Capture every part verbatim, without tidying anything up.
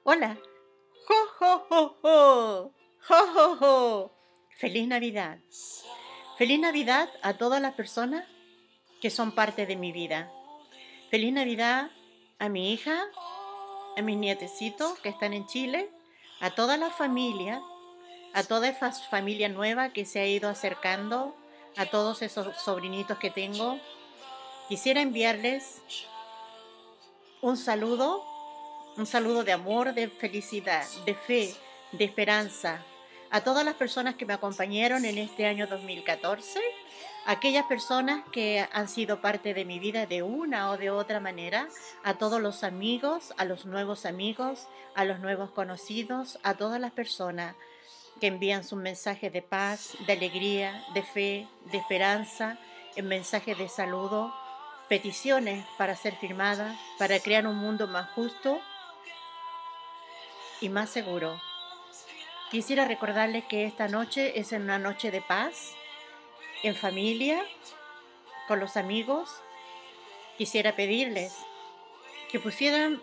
Hola. ¡Jo, jo, jo, jo! ¡Jo, jo, jo! ¡Feliz Navidad! Feliz Navidad a todas las personas que son parte de mi vida. Feliz Navidad a mi hija, a mis nietecitos que están en Chile, a toda la familia, a toda esa familia nueva que se ha ido acercando, a todos esos sobrinitos que tengo. Quisiera enviarles un saludo, un saludo de amor, de felicidad, de fe, de esperanza, a todas las personas que me acompañaron en este año dos mil catorce, aquellas personas que han sido parte de mi vida de una o de otra manera, a todos los amigos, a los nuevos amigos, a los nuevos conocidos, a todas las personas que envían sus mensajes de paz, de alegría, de fe, de esperanza, en mensajes de saludo, peticiones para ser firmadas, para crear un mundo más justo y más seguro. Quisiera recordarles que esta noche es una noche de paz, en familia, con los amigos. Quisiera pedirles que pusieran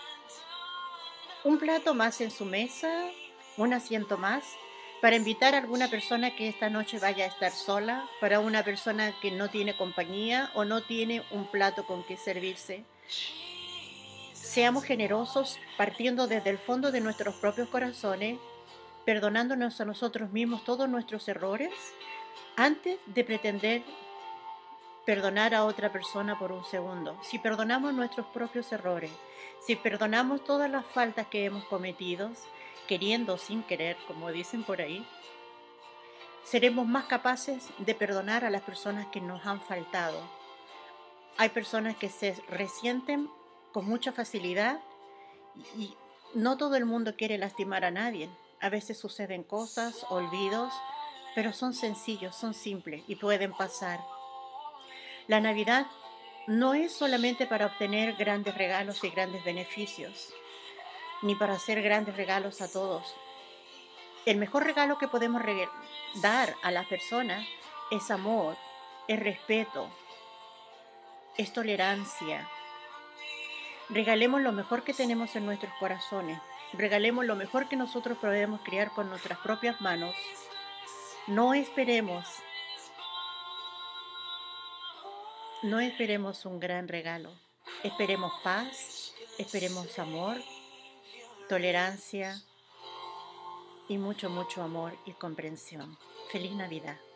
un plato más en su mesa, un asiento más, para invitar a alguna persona que esta noche vaya a estar sola, para una persona que no tiene compañía o no tiene un plato con que servirse. Seamos generosos partiendo desde el fondo de nuestros propios corazones, perdonándonos a nosotros mismos todos nuestros errores, antes de pretender perdonar a otra persona por un segundo. Si perdonamos nuestros propios errores, si perdonamos todas las faltas que hemos cometido, queriendo o sin querer, como dicen por ahí, seremos más capaces de perdonar a las personas que nos han faltado. Hay personas que se resienten con mucha facilidad y no todo el mundo quiere lastimar a nadie. A veces suceden cosas, olvidos, pero son sencillos, son simples y pueden pasar. La Navidad no es solamente para obtener grandes regalos y grandes beneficios, ni para hacer grandes regalos a todos. El mejor regalo que podemos dar a las personas es amor, es respeto, es tolerancia. Regalemos lo mejor que tenemos en nuestros corazones. Regalemos lo mejor que nosotros podemos crear con nuestras propias manos. No esperemos, no esperemos un gran regalo. Esperemos paz, esperemos amor, tolerancia y mucho, mucho amor y comprensión. Feliz Navidad.